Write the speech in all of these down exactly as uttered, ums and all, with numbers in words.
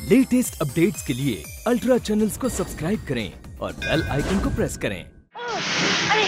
Latest updates के लिए ultra channels को सब्सक्राइब करें और बेल आइकन को प्रेस करें। अरे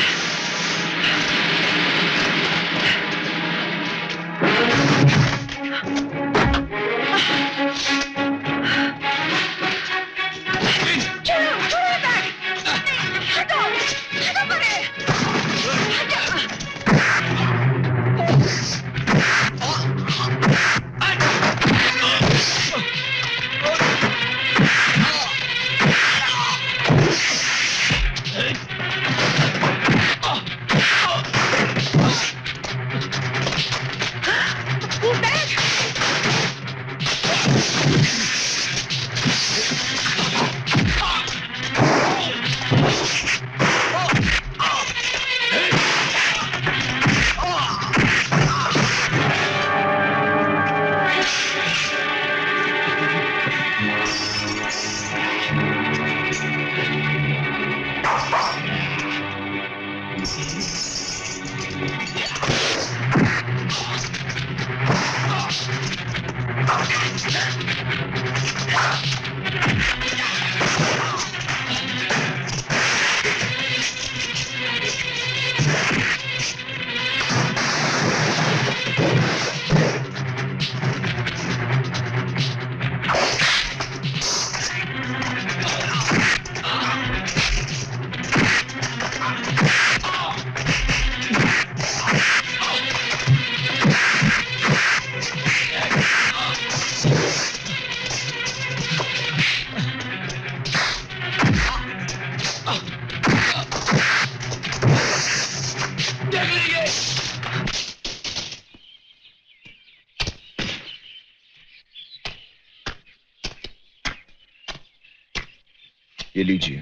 ये लीजिए।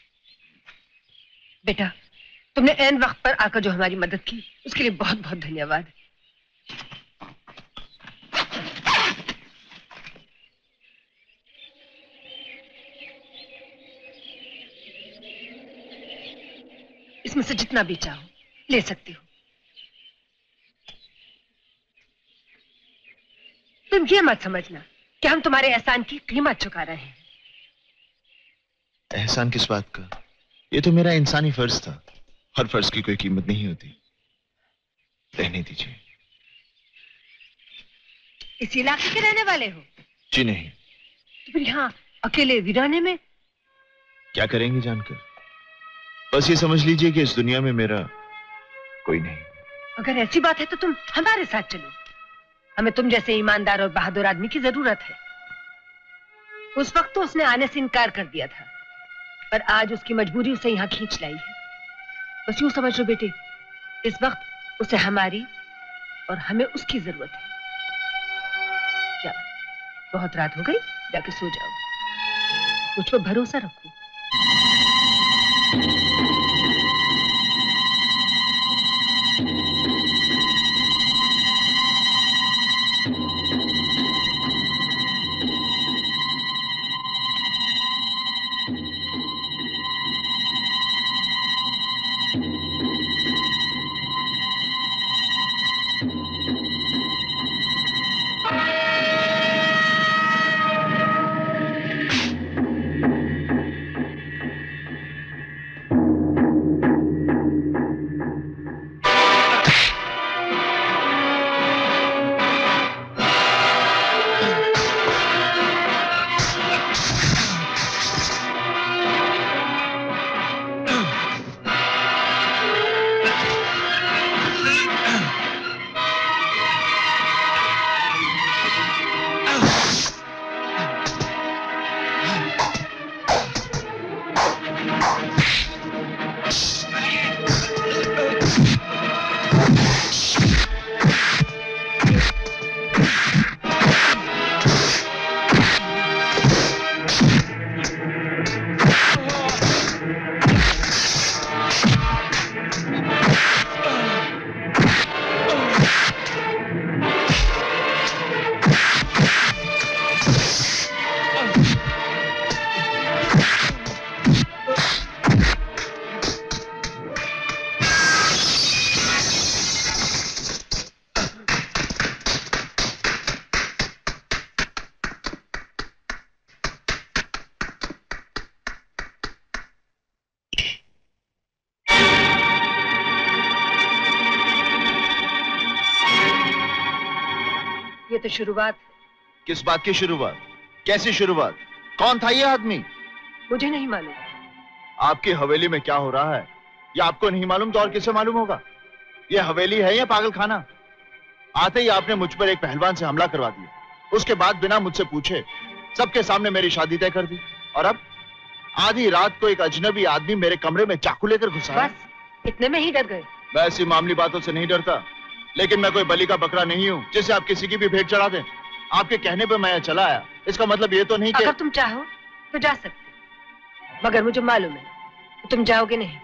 बेटा, तुमने ऐन वक्त पर आकर जो हमारी मदद की उसके लिए बहुत बहुत धन्यवाद। इसमें से जितना भी चाहो ले सकती हो। तुम ये मत समझना कि हम तुम्हारे एहसान की कीमत चुका रहे हैं। एहसान किस बात का? ये तो मेरा इंसानी फर्ज था। हर फर्ज की कोई कीमत नहीं होती। रहने दीजिए। इस इलाके के रहने वाले हो? जी नहीं। तो फिर यहाँ अकेले वीराने में क्या करेंगे जानकर? बस ये समझ लीजिए कि इस दुनिया में मेरा कोई नहीं। अगर ऐसी बात है तो तुम हमारे साथ चलो। हमें तुम जैसे ईमानदार और बहादुर आदमी की जरूरत है। उस वक्त तो उसने आने से इनकार कर दिया था, पर आज उसकी मजबूरी उसे यहाँ खींच लाई है। बस यूं समझ लो बेटे, इस वक्त उसे हमारी और हमें उसकी जरूरत है। जाओ, बहुत रात हो गई, जाके सो जाओ। मुझ पर भरोसा रखो। ये तो शुरुआत। किस बात की शुरुआत? कैसी शुरुआत? कौन था ये आदमी? मुझे नहीं मालूम। आपकी हवेली में क्या हो रहा है ये आपको नहीं मालूम तो और किसे मालूम होगा? ये हवेली है या पागल खाना? आते ही आपने मुझ पर एक पहलवान से हमला करवा दिया, उसके बाद बिना मुझसे पूछे सबके सामने मेरी शादी तय कर दी, और अब आधी रात को एक अजनबी आदमी मेरे कमरे में चाकू लेकर घुसा। बस इतने में ही डर गए? मैं ऐसी मामूली बातों से नहीं डरता, लेकिन मैं कोई बलि का बकरा नहीं हूं जिसे आप किसी की भी भेंट चढ़ा दें। आपके कहने पर मैं चला आया, इसका मतलब ये तो नहीं कि... अगर तुम चाहो तो जा सकते, मगर मुझे मालूम है कि तुम जाओगे नहीं।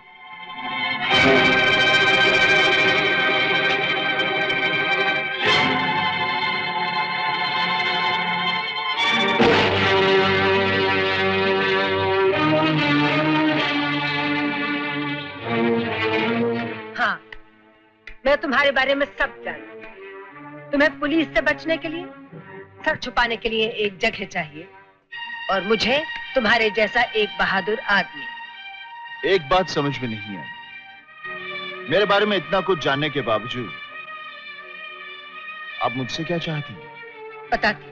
हाँ, मैं तुम्हारे बारे में सब जानती हूँ। तुम्हें पुलिस से बचने के लिए, सर छुपाने के लिए एक जगह चाहिए, और मुझे तुम्हारे जैसा एक बहादुर आदमी। एक बात समझ में नहीं आई, मेरे बारे में इतना कुछ जानने के बावजूद आप मुझसे क्या चाहती हैं? बताती।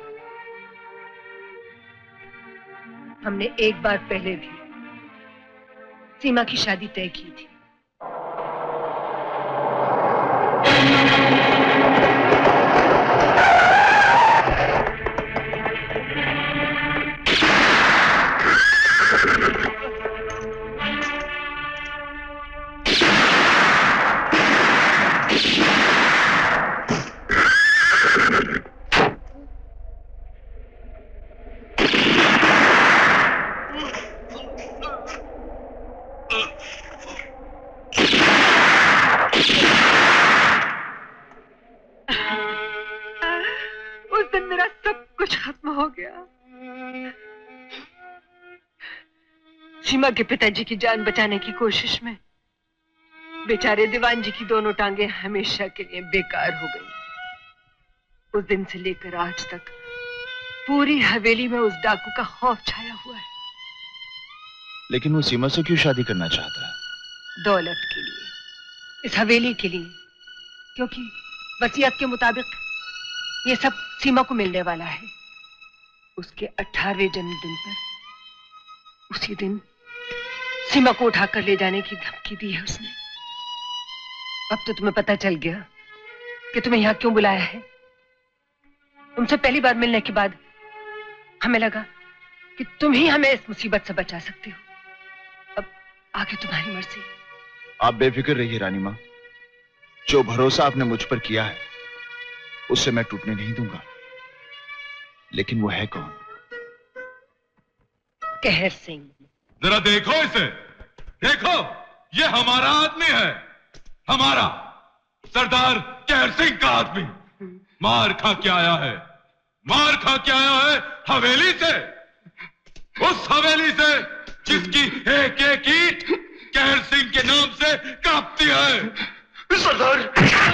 हमने एक बार पहले भी सीमा की शादी तय की थी। सीमा के पिताजी की जान बचाने की कोशिश में बेचारे दीवान जी की दोनों टांगे हमेशा के लिए बेकार हो गई। उस दिन से लेकर आज तक पूरी हवेली में उस डाकू का खौफ छाया हुआ है। लेकिन वो सीमा से क्यों शादी करना चाहता है? दौलत के लिए, इस हवेली के लिए, क्योंकि वसीयत के मुताबिक ये सब सीमा को मिलने वाला है। उसके अठारहवें जन्मदिन पर उसी दिन सीमा को उठाकर ले जाने की धमकी दी है उसने। अब तो तुम्हें पता चल गया कि तुम्हें यहाँ क्यों बुलाया है। तुमसे पहली बार मिलने के बाद हमें लगा कि तुम ही हमें इस मुसीबत से बचा सकते हो। अब आगे तुम्हारी मर्जी। आप बेफिक्र रहिए रानी माँ, जो भरोसा आपने मुझ पर किया है उससे मैं टूटने नहीं दूंगा। लेकिन वो है कौन? कहर सिंह। जरा देखो इसे, देखो, ये हमारा आदमी है, हमारा सरदार कहर सिंह का आदमी। मार खा के आया है, मार खा के आया है हवेली से, उस हवेली से जिसकी एक एक ईंट कहर सिंह के नाम से कांपती है। सरदार,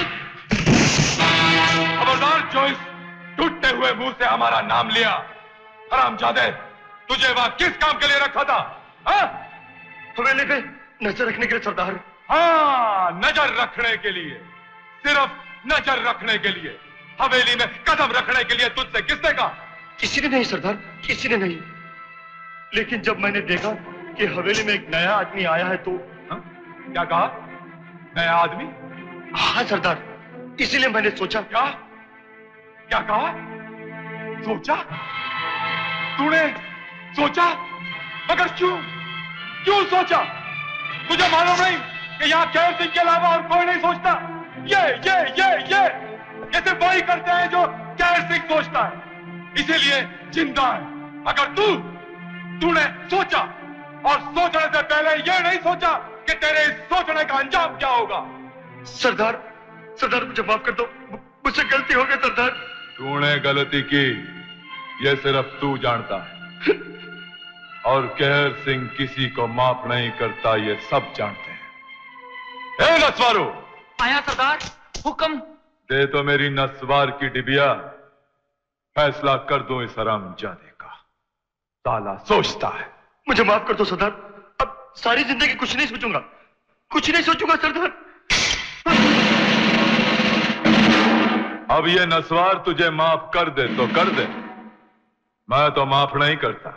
खबरदार जो इस टूटते हुए मुंह से हमारा नाम लिया। हरामजादे, तुझे वहां किस काम के लिए रखा था? हाँ? हवेली पे नजर रखने के लिए सरदार। हाँ, नजर रखने के लिए, सिर्फ नजर रखने के लिए। हवेली में कदम रखने के लिए तुझसे किसने कहा? किसी ने नहीं सरदार, किसी ने नहीं। लेकिन जब मैंने देखा कि हवेली में एक नया आदमी आया है तो... हा? क्या कहा? नया आदमी? हाँ सरदार, इसीलिए मैंने सोचा। क्या क्या कहा? सोचा? तूने सोचा? मगर क्यों क्यों सोचा? तुझे मालूम नहीं कि यहाँ कहर सिंह के अलावा और कोई नहीं सोचता? ये ये ये ये ये सिर्फ वही करते हैं जो कहर सिंह सोचता है, इसीलिए जिंदा है। मगर तू तूने सोचा, और सोचने से पहले ये नहीं सोचा कि तेरे इस सोचने का अंजाम क्या होगा। सरदार, सरदार मुझे माफ कर दो, मुझसे गलती हो गई सरदार। तूने गलती की ये सिर्फ तू जानता है, और कहर सिंह किसी को माफ नहीं करता ये सब जानते हैं। ए नस्वारो! आया सरदार, हुक्म। दे तो मेरी नस्वार की डिबिया, फैसला कर दो इस हरामजादे का। साला सोचता है। मुझे माफ कर दो सरदार, अब सारी जिंदगी कुछ नहीं सोचूंगा, कुछ नहीं सोचूंगा सरदार। अब ये नस्वार तुझे माफ कर दे तो कर दे, मैं तो माफ नहीं करता।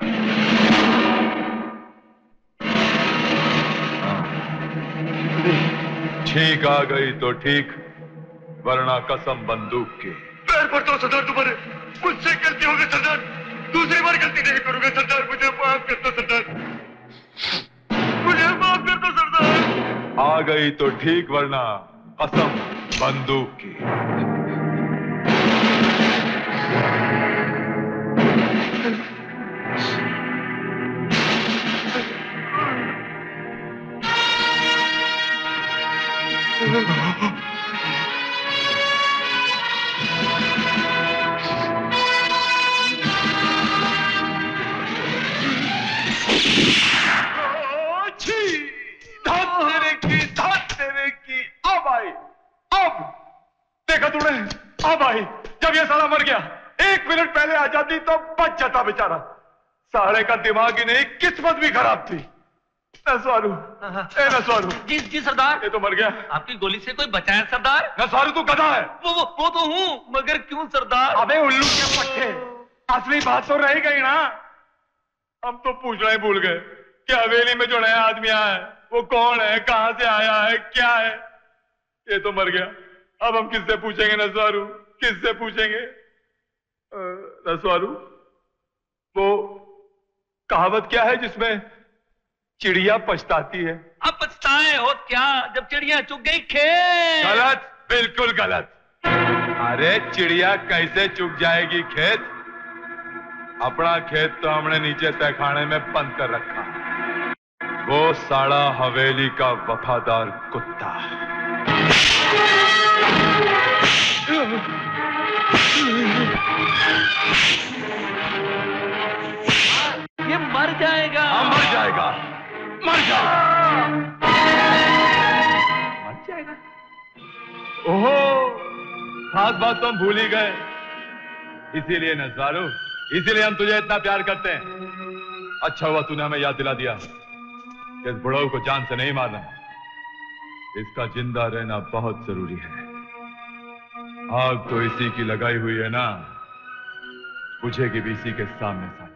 ठीक आ गई तो ठीक, वरना कसम बंदूक की। पैर पड़ता हूं सरदार तुम्हारे, मुझसे गलती हो गई सरदार, दूसरी बार गलती नहीं करूंगा सरदार, मुझे माफ कर दो सरदार, मुझे माफ कर दो सरदार। आ गई तो ठीक, वरना कसम बंदूक की। देखा तूने, अब आई। जब ये साला मर गया, एक मिनट पहले आ जाती तो बच जाता बेचारा। साले का दिमाग ही नहीं, किस्मत भी खराब थी। नसवारू, ए नसवारू। जी जी सरदार। ये तो मर गया। आपकी गोली से कोई बचा है सरदार? नसवारू तू गधा है। वो वो, वो तो हूँ, मगर क्यों सरदार? अबे उल्लू के पट्टे, असली बात तो रह गई ना। हम तो पूछना ही भूल गए कि हवेली में जो नया आदमी आया है वो कौन है, कहां से आया है, क्या है। ये तो मर गया, अब हम किससे पूछेंगे नसवारू, किससे पूछेंगे? नसवारू, वो कहावत क्या है जिसमें चिड़िया पछताती है? अब पछताए हो क्या, जब चिड़िया चुग गई खेत? गलत, बिल्कुल गलत। अरे चिड़िया कैसे चुग जाएगी खेत? अपना खेत तो हमने नीचे तहखाने में बंद कर रखा। वो साड़ा हवेली का वफादार कुत्ता। ये मर जाएगा। हाँ मर जाएगा, मर जाएगा, मर जाएगा। ओहो, खास बात तो हम भूल ही गए। इसीलिए नज़ारू, इसीलिए हम तुझे इतना प्यार करते हैं। अच्छा हुआ तूने हमें याद दिला दिया कि इस बुढ़ऊ को जान से नहीं मारना, इसका जिंदा रहना बहुत जरूरी है। आग तो इसी की लगाई हुई है ना, बुझेगी भी इसी के सामने सामने।